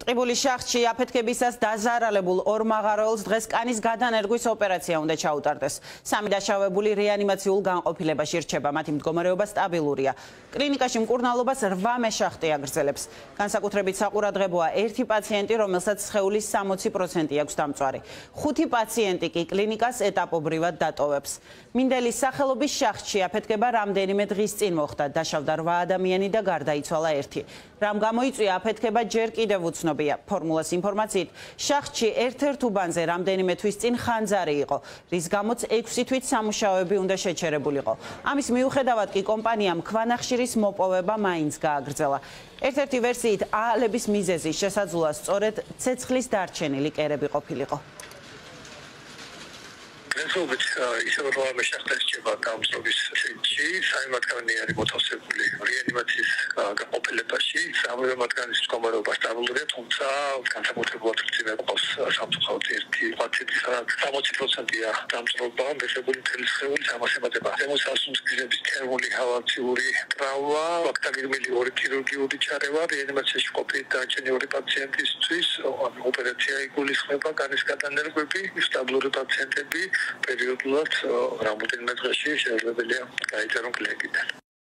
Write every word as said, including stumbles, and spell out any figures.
ტყიბულის შახტში აფეთქებისას დაზარალებულ ორ მაღაროელს დღეს კანის გადანერგვის ოპერაცია უნდა ჩაუტარდეს. სამი დაშავებული რეანიმაციულ განყოფილებაში რჩება, მათი მდგომარეობა სტაბილურია. კლინიკაში მკურნალობას რვა მეშახტი აგრძელებს. განსაკუთრებით საყურადღებოა ერთი პაციენტი, რომელსაც სხეულის სამოცი პროცენტი აქვს დამწვარი. ხუთი პაციენტი კი კლინიკას ეტაპობრივად დატოვებს. მინდელის სახელობის შახტში აფეთქება რამდენიმე დღის წინ მოხდა. დაშავდა რვა ადამიანი და გარდაიცვალა ერთი. რამ გამოიწვია აფეთქება ჯერ კიდევ უცნობია. ფორმულას ინფორმაციით, შახტში ერთ-ერთ უბანზე რამდენიმე თვის წინ ხანძარი იყო, რის გამოც ექვსი თვით სამუშაოები უნდა შეჩერებულიყო. ამის მიუხედავად კი კომპანიამ ქვანახშირის მოპოვება მაინც გააგრძელა. ერთ-ერთი ვერსიით, აალების მიზეზი შესაძლოა სწორედ ცეცხლის დარჩენილი კერები ყოფილიყო. Resultat isă urmă șapte ceva damslovis și să-i matcani are motoserbuli reanimațis opele pași să am matcani scomără bastabulure tunța canța motivul ține cos samtu hautirti pacienti să samoci procentia damsloba besebuli telescreul să amase mateba demos asum scrisebis termuli havațiuri trauma bacteriumili ori chirurgiuri chareva reanimația și copii taceni ori pacientistvis operația igulis xeba canis გადანერგვები სტაბილური პაციენტები პერიოდულად რამდენიმე დღეში შესაძლებელია გაიწერონ კლინიკიდან.